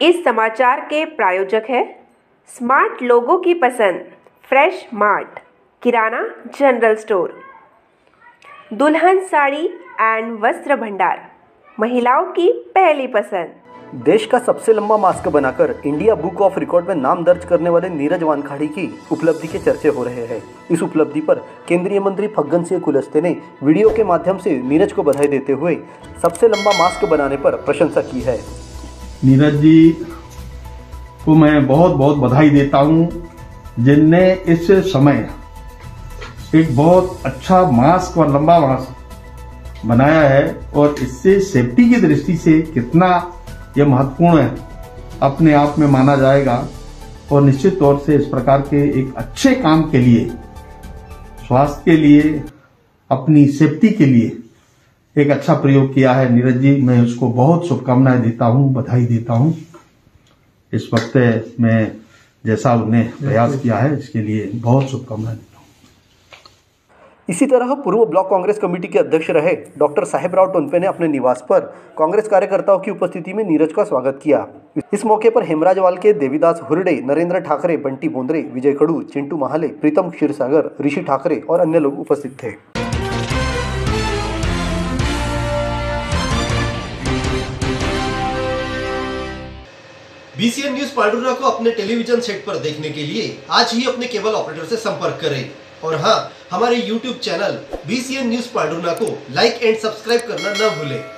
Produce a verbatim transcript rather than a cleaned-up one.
इस समाचार के प्रायोजक है स्मार्ट लोगों की पसंद fresh mart Kirana general store, Dulhan Sari and वस्त्र भंडार, महिलाओं की पहली पसंद। देश का सबसे लंबा मास्क बनाकर इंडिया बुक ऑफ रिकॉर्ड में नाम दर्ज करने वाले नीरज वानखाड़ी की उपलब्धि के चर्चे हो रहे हैं। इस उपलब्धि पर केंद्रीय मंत्री फग्गन सिंह कुलस्ते ने वीडियो के माध्यम से नीरज को बधाई देते हुए सबसे लंबा मास्क बनाने पर प्रशंसा की है। नीरज जी को मैं बहुत बहुत बधाई देता हूँ, जिनने इस समय एक बहुत अच्छा मास्क और लंबा मास्क बनाया है और इससे सेफ्टी की दृष्टि से कितना यह महत्वपूर्ण है अपने आप में माना जाएगा। और निश्चित तौर से इस प्रकार के एक अच्छे काम के लिए, स्वास्थ्य के लिए, अपनी सेफ्टी के लिए एक अच्छा प्रयोग किया है नीरज जी। मैं उसको बहुत शुभकामनाएं देता हूं, बधाई देता हूं। इस वक्त में जैसा उन्हें प्रयास किया है इसके लिए बहुत शुभकामनाएं देता हूं। इसी तरह पूर्व ब्लॉक कांग्रेस कमेटी के अध्यक्ष रहे डॉक्टर साहेबराव टोनपे ने अपने निवास पर कांग्रेस कार्यकर्ताओं की उपस्थिति में नीरज का स्वागत किया। इस मौके पर हेमराजवाल के देवीदास हुरडे, नरेंद्र ठाकरे, बंटी बोंद्रे, विजय खड़ू, चिंटू महाले, प्रीतम क्षीरसागर, ऋषि ठाकरे और अन्य लोग उपस्थित थे। बीसीएन न्यूज पांडुर्ना को अपने टेलीविजन सेट पर देखने के लिए आज ही अपने केबल ऑपरेटर से संपर्क करें और हाँ, हमारे YouTube channel BCN news Pandhurna को लाइक एंड सब्सक्राइब करना न भूलें।